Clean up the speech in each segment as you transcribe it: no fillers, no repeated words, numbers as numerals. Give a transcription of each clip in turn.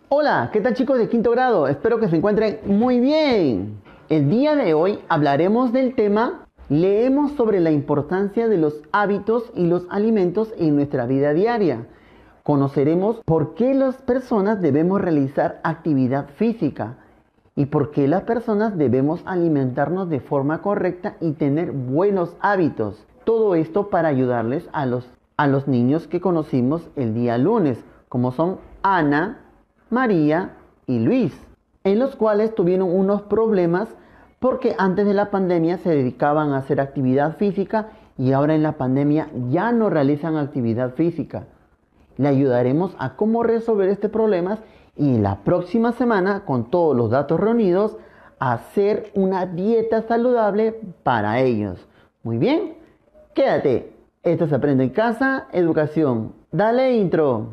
Hola, ¿qué tal chicos de quinto grado? Espero que se encuentren muy bien. El día de hoy hablaremos del tema, leemos sobre la importancia de los hábitos y los alimentos en nuestra vida diaria. Conoceremos por qué las personas debemos realizar actividad física y por qué las personas debemos alimentarnos de forma correcta y tener buenos hábitos. Todo esto para ayudarles a los niños que conocimos el día lunes, como son Ana, María y Luis, en los cuales tuvieron unos problemas porque antes de la pandemia se dedicaban a hacer actividad física y ahora en la pandemia ya no realizan actividad física. Le ayudaremos a cómo resolver este problema y la próxima semana, con todos los datos reunidos, hacer una dieta saludable para ellos. Muy bien, quédate. Esto se aprende en casa, educación. Dale intro.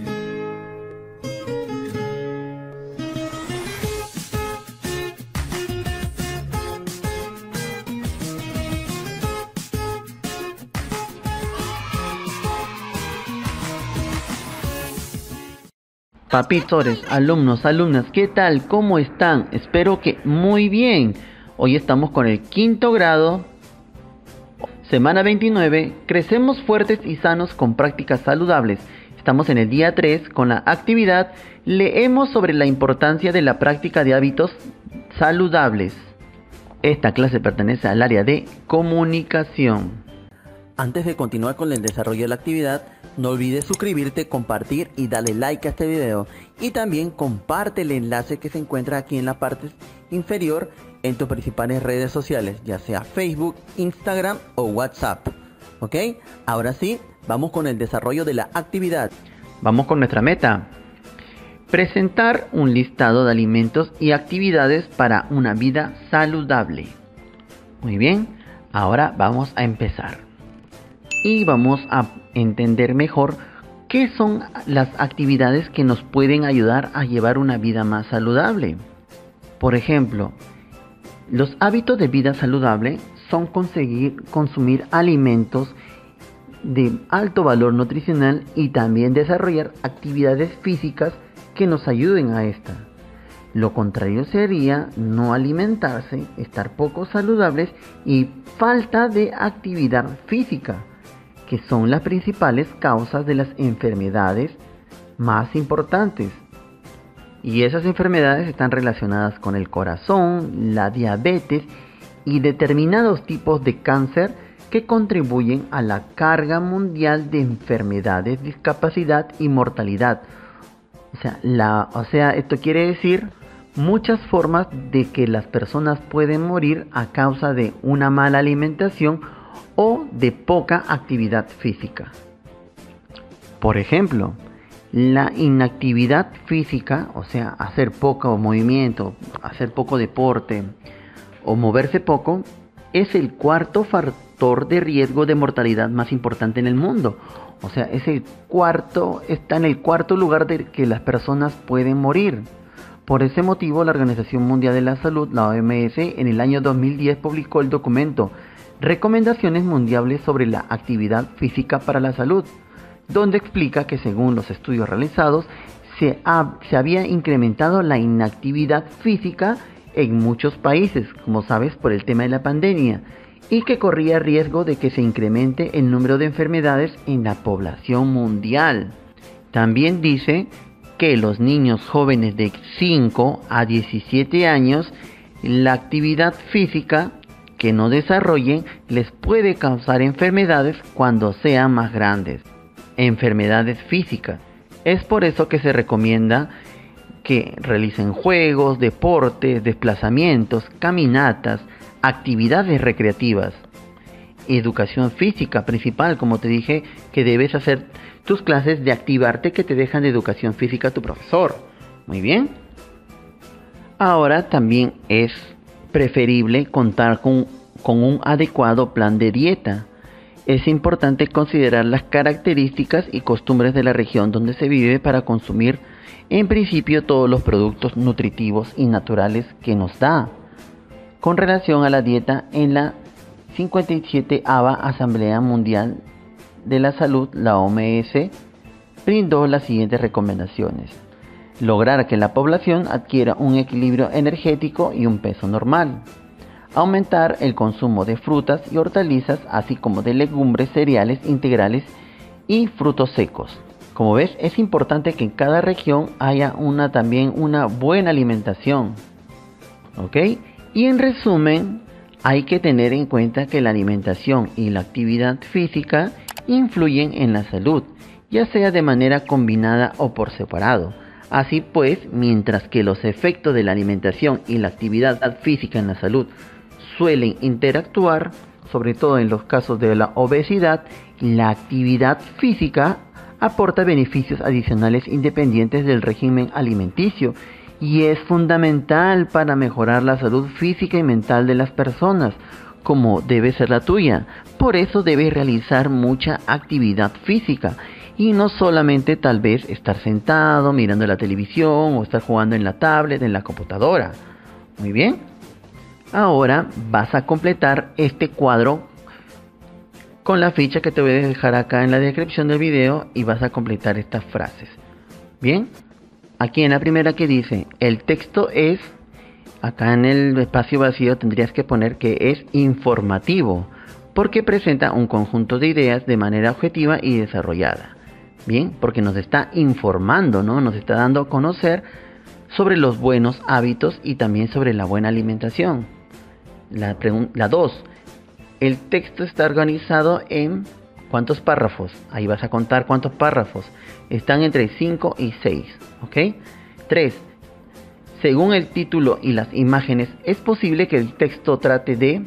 Papitores, alumnos, alumnas, ¿qué tal? ¿Cómo están? Espero que muy bien. Hoy estamos con el quinto grado, semana 29. Crecemos fuertes y sanos con prácticas saludables. Estamos en el día 3 con la actividad. Leemos sobre la importancia de la práctica de hábitos saludables. Esta clase pertenece al área de comunicación. Antes de continuar con el desarrollo de la actividad, no olvides suscribirte, compartir y darle like a este video. Y también comparte el enlace que se encuentra aquí en la parte inferior en tus principales redes sociales, ya sea Facebook, Instagram o WhatsApp. ¿Ok? Ahora sí, vamos con el desarrollo de la actividad. Vamos con nuestra meta. Presentar un listado de alimentos y actividades para una vida saludable. Muy bien, ahora vamos a empezar. Y vamos a entender mejor qué son las actividades que nos pueden ayudar a llevar una vida más saludable. Por ejemplo, los hábitos de vida saludable son consumir alimentos de alto valor nutricional y también desarrollar actividades físicas que nos ayuden a esta. Lo contrario sería no alimentarse, estar poco saludables y falta de actividad física, que son las principales causas de las enfermedades más importantes. Y esas enfermedades están relacionadas con el corazón, la diabetes y determinados tipos de cáncer que contribuyen a la carga mundial de enfermedades, discapacidad y mortalidad. O sea, esto quiere decir muchas formas de que las personas pueden morir a causa de una mala alimentación o de poca actividad física. Por ejemplo, la inactividad física, o sea, hacer poco movimiento, hacer poco deporte o moverse poco, es el cuarto factor de riesgo de mortalidad más importante en el mundo. O sea, está en el cuarto lugar de que las personas pueden morir. Por ese motivo, la Organización Mundial de la Salud, la OMS, en el año 2010 publicó el documento Recomendaciones Mundiales sobre la Actividad Física para la Salud, donde explica que según los estudios realizados, se había incrementado la inactividad física en muchos países, como sabes, por el tema de la pandemia, y que corría riesgo de que se incremente el número de enfermedades en la población mundial. También dice que los niños jóvenes de 5 a 17 años, la actividad física que no desarrollen les puede causar enfermedades cuando sean más grandes. Enfermedades físicas. Es por eso que se recomienda que realicen juegos, deportes, desplazamientos, caminatas, actividades recreativas. Educación física principal, como te dije, que debes hacer tus clases de activarte que te dejan de educación física tu profesor. Muy bien. Ahora también es preferible contar con un adecuado plan de dieta. Es importante considerar las características y costumbres de la región donde se vive para consumir en principio todos los productos nutritivos y naturales que nos da. Con relación a la dieta, en la 57ª Asamblea Mundial de la Salud, la OMS, brindó las siguientes recomendaciones. lograr que la población adquiera un equilibrio energético y un peso normal, aumentar el consumo de frutas y hortalizas, así como de legumbres, cereales integrales y frutos secos. Como ves, es importante que en cada región haya también una buena alimentación. ¿Ok? Y en resumen, hay que tener en cuenta que la alimentación y la actividad física influyen en la salud, ya sea de manera combinada o por separado. Así pues, mientras que los efectos de la alimentación y la actividad física en la salud suelen interactuar, sobre todo en los casos de la obesidad, la actividad física aporta beneficios adicionales independientes del régimen alimenticio y es fundamental para mejorar la salud física y mental de las personas, como debe ser la tuya. Por eso debes realizar mucha actividad física y no solamente tal vez estar sentado mirando la televisión o estar jugando en la tablet, en la computadora. Muy bien. Ahora vas a completar este cuadro con la ficha que te voy a dejar acá en la descripción del video y vas a completar estas frases. Bien, aquí en la primera que dice, el texto es, acá en el espacio vacío tendrías que poner que es informativo, porque presenta un conjunto de ideas de manera objetiva y desarrollada. Bien, porque nos está informando, ¿no? Nos está dando a conocer sobre los buenos hábitos y también sobre la buena alimentación. La 2. El texto está organizado en ¿cuántos párrafos? Ahí vas a contar cuántos párrafos. Están entre 5 y 6. ¿Ok? 3. Según el título y las imágenes, es posible que el texto trate de...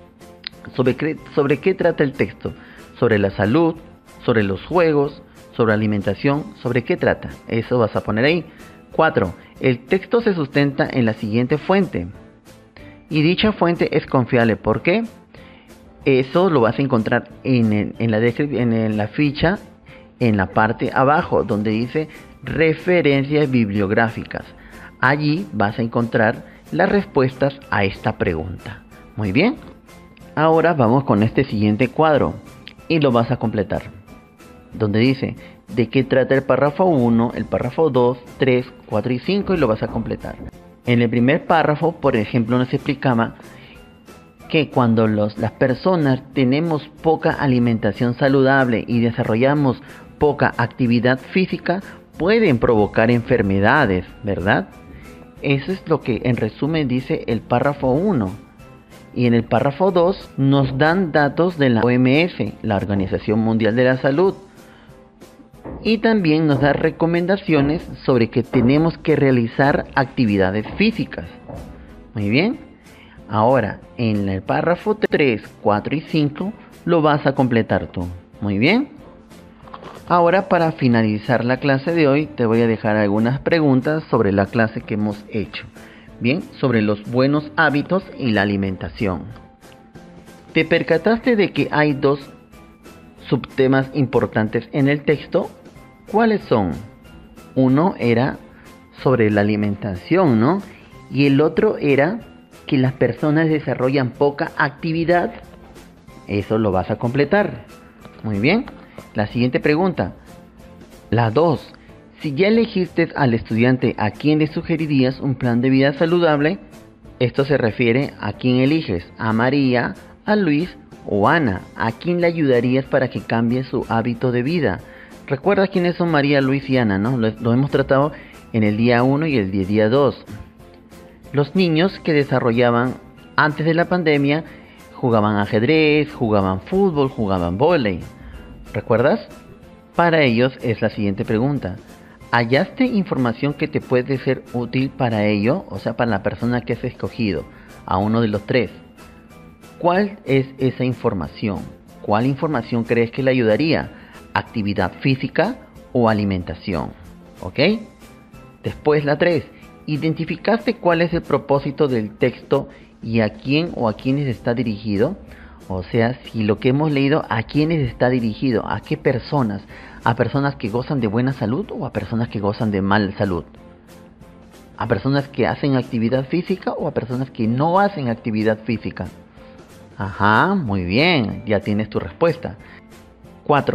¿Sobre qué trata el texto? Sobre la salud, sobre los juegos, sobre alimentación. ¿Sobre qué trata? Eso vas a poner ahí. 4. El texto se sustenta en la siguiente fuente. Y dicha fuente es confiable. ¿Por qué? Eso lo vas a encontrar en la ficha, en la parte abajo, donde dice referencias bibliográficas. Allí vas a encontrar las respuestas a esta pregunta. Muy bien. Ahora vamos con este siguiente cuadro y lo vas a completar. Donde dice de qué trata el párrafo 1, el párrafo 2, 3, 4 y 5 y lo vas a completar. En el primer párrafo, por ejemplo, nos explicaba que cuando las personas tenemos poca alimentación saludable y desarrollamos poca actividad física, pueden provocar enfermedades, ¿verdad? Eso es lo que en resumen dice el párrafo 1. Y en el párrafo 2 nos dan datos de la OMS, la Organización Mundial de la Salud. Y también nos da recomendaciones sobre que tenemos que realizar actividades físicas. Muy bien. Ahora, en el párrafo 3, 4 y 5 lo vas a completar tú. Muy bien. Ahora, para finalizar la clase de hoy, te voy a dejar algunas preguntas sobre la clase que hemos hecho. Bien, sobre los buenos hábitos y la alimentación. ¿Te percataste de que hay dos subtemas importantes en el texto? ¿Cuáles son? Uno era sobre la alimentación, ¿no? Y el otro era que las personas desarrollan poca actividad. Eso lo vas a completar. Muy bien. La siguiente pregunta. La 2. Si ya elegiste al estudiante a quién le sugerirías un plan de vida saludable, esto se refiere a quién eliges, a María, a Luis o Ana. ¿A quién le ayudarías para que cambie su hábito de vida? ¿Recuerdas quiénes son María, Luis y Ana, no? Lo hemos tratado en el día 1 y el día 2. Los niños que desarrollaban antes de la pandemia jugaban ajedrez, jugaban fútbol, jugaban vóley. ¿Recuerdas? Para ellos es la siguiente pregunta. ¿Hallaste información que te puede ser útil para ello? O sea, para la persona que has escogido, a uno de los 3. ¿Cuál es esa información? ¿Cuál información crees que le ayudaría? ¿Actividad física o alimentación? ¿Ok? Después la 3. ¿Identificaste cuál es el propósito del texto y a quién o a quiénes está dirigido? O sea, si lo que hemos leído, ¿a quiénes está dirigido? ¿A qué personas? ¿A personas que gozan de buena salud o a personas que gozan de mala salud? ¿A personas que hacen actividad física o a personas que no hacen actividad física? Ajá, muy bien, ya tienes tu respuesta. 4.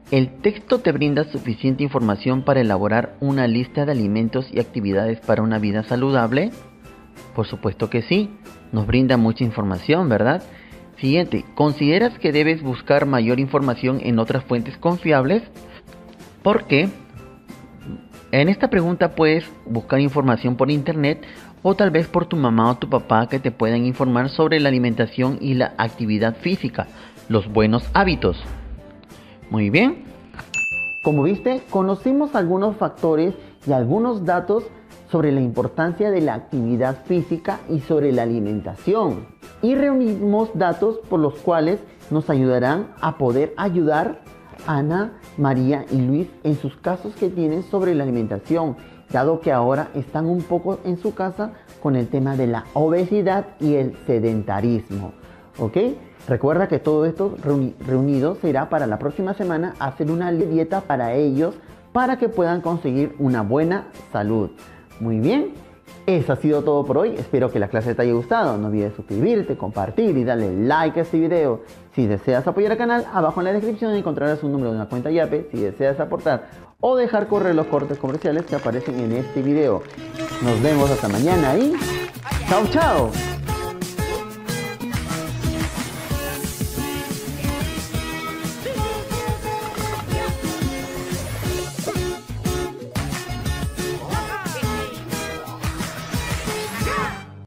¿El texto te brinda suficiente información para elaborar una lista de alimentos y actividades para una vida saludable? Por supuesto que sí, nos brinda mucha información, ¿verdad? Siguiente, ¿consideras que debes buscar mayor información en otras fuentes confiables? ¿Por qué? En esta pregunta puedes buscar información por internet o tal vez por tu mamá o tu papá que te puedan informar sobre la alimentación y la actividad física, los buenos hábitos. Muy bien. Como viste, conocimos algunos factores y algunos datos sobre la importancia de la actividad física y sobre la alimentación. Y reunimos datos por los cuales nos ayudarán a poder ayudar a Ana, María y Luis en sus casos que tienen sobre la alimentación, dado que ahora están un poco en su casa con el tema de la obesidad y el sedentarismo. ¿Ok? Recuerda que todo esto reunido será para la próxima semana hacer una dieta para ellos para que puedan conseguir una buena salud. Muy bien, eso ha sido todo por hoy. Espero que la clase te haya gustado. No olvides suscribirte, compartir y darle like a este video. Si deseas apoyar al canal, abajo en la descripción encontrarás un número de una cuenta Yape si deseas aportar o dejar correr los cortes comerciales que aparecen en este video. Nos vemos hasta mañana y ¡chao, chao!